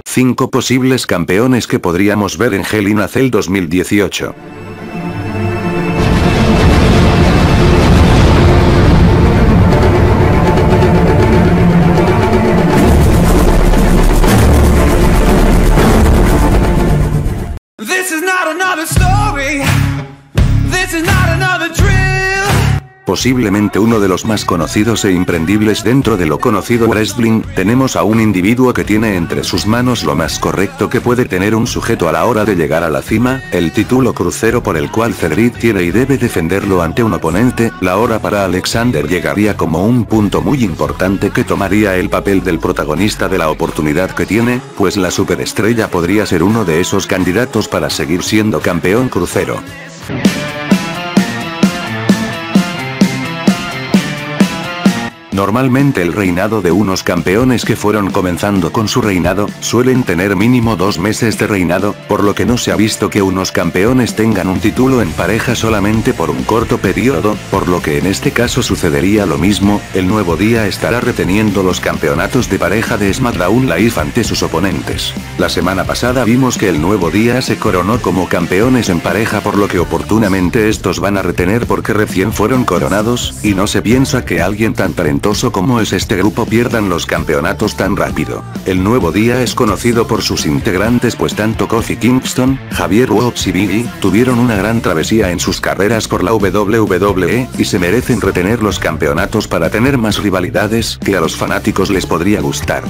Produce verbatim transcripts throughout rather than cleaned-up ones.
cinco posibles campeones que podríamos ver en Hell in a Cell dos mil dieciocho. This is not another story. This is not another drill. Posiblemente uno de los más conocidos e imprendibles dentro de lo conocido wrestling, tenemos a un individuo que tiene entre sus manos lo más correcto que puede tener un sujeto a la hora de llegar a la cima, el título crucero por el cual Cedric tiene y debe defenderlo ante un oponente. La hora para Alexander llegaría como un punto muy importante que tomaría el papel del protagonista de la oportunidad que tiene, pues la superestrella podría ser uno de esos candidatos para seguir siendo campeón crucero. Normalmente el reinado de unos campeones que fueron comenzando con su reinado, suelen tener mínimo dos meses de reinado, por lo que no se ha visto que unos campeones tengan un título en pareja solamente por un corto periodo, por lo que en este caso sucedería lo mismo. El Nuevo Día estará reteniendo los campeonatos de pareja de SmackDown Live ante sus oponentes. La semana pasada vimos que el Nuevo Día se coronó como campeones en pareja, por lo que oportunamente estos van a retener porque recién fueron coronados, y no se piensa que alguien tan talentoso como es este grupo pierdan los campeonatos tan rápido. El Nuevo Día es conocido por sus integrantes, pues tanto Kofi Kingston, Javier Woods y Biggie tuvieron una gran travesía en sus carreras por la W W E, y se merecen retener los campeonatos para tener más rivalidades que a los fanáticos les podría gustar.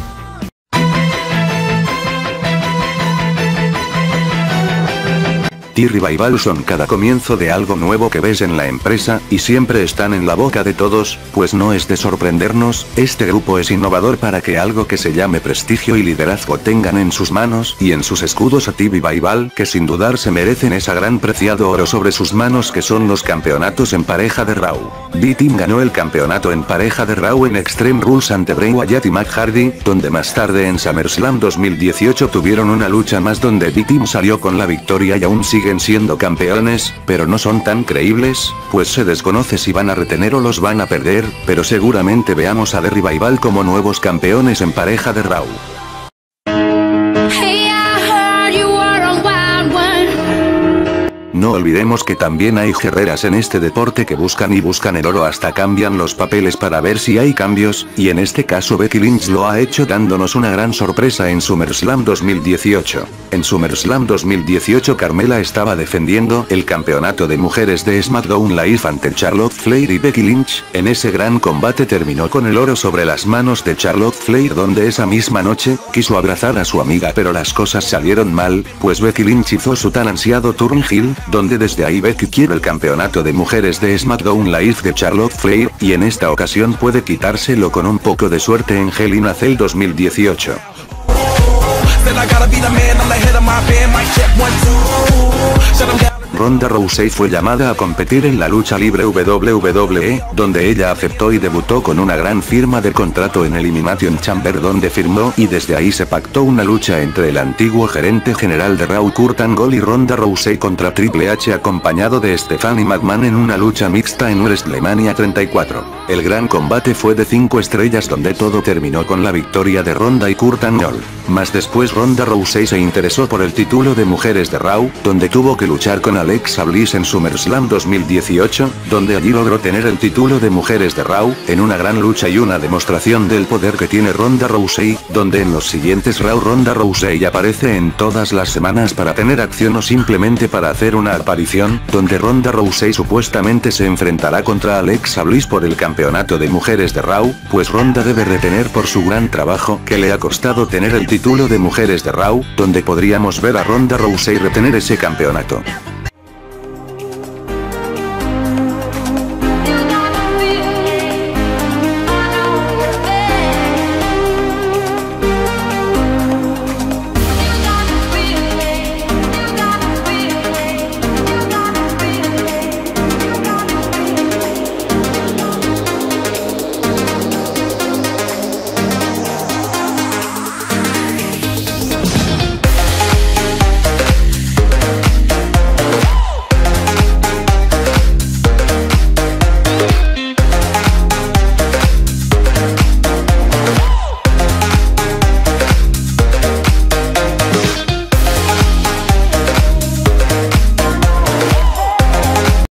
Revival son cada comienzo de algo nuevo que ves en la empresa, y siempre están en la boca de todos, pues no es de sorprendernos. Este grupo es innovador para que algo que se llame prestigio y liderazgo tengan en sus manos y en sus escudos a T-Revival, que sin dudar se merecen esa gran preciado oro sobre sus manos que son los campeonatos en pareja de Raw. B-Team ganó el campeonato en pareja de Raw en Extreme Rules ante Bray Wyatt y Matt Hardy, donde más tarde en SummerSlam dos mil dieciocho tuvieron una lucha más donde B-Team salió con la victoria y aún sigue siendo campeones, pero no son tan creíbles, pues se desconoce si van a retener o los van a perder, pero seguramente veamos a The Revival como nuevos campeones en pareja de Raw. No olvidemos que también hay guerreras en este deporte que buscan y buscan el oro, hasta cambian los papeles para ver si hay cambios, y en este caso Becky Lynch lo ha hecho dándonos una gran sorpresa en SummerSlam dos mil dieciocho. En SummerSlam dos mil dieciocho Carmella estaba defendiendo el campeonato de mujeres de SmackDown Live ante Charlotte Flair y Becky Lynch. En ese gran combate terminó con el oro sobre las manos de Charlotte Flair, donde esa misma noche quiso abrazar a su amiga, pero las cosas salieron mal, pues Becky Lynch hizo su tan ansiado turn heel, donde desde ahí Becky quiere el campeonato de mujeres de SmackDown Live de Charlotte Flair, y en esta ocasión puede quitárselo con un poco de suerte en Hell in a Cell dos mil dieciocho. Ronda Rousey fue llamada a competir en la lucha libre W W E, donde ella aceptó y debutó con una gran firma de contrato en Elimination Chamber, donde firmó, y desde ahí se pactó una lucha entre el antiguo gerente general de Raw Kurt Angle y Ronda Rousey contra Triple H acompañado de Stephanie McMahon en una lucha mixta en WrestleMania treinta y cuatro. El gran combate fue de cinco estrellas, donde todo terminó con la victoria de Ronda y Kurt Angle. Más después Ronda Rousey se interesó por el título de mujeres de Raw, donde tuvo que luchar con Alexa Bliss en SummerSlam dos mil dieciocho, donde allí logró tener el título de mujeres de Raw, en una gran lucha y una demostración del poder que tiene Ronda Rousey, donde en los siguientes Raw Ronda Rousey aparece en todas las semanas para tener acción o simplemente para hacer una aparición, donde Ronda Rousey supuestamente se enfrentará contra Alexa Bliss por el campeonato de mujeres de Raw, pues Ronda debe retener por su gran trabajo que le ha costado tener el título de mujeres de Raw, donde podríamos ver a Ronda Rousey retener ese campeonato.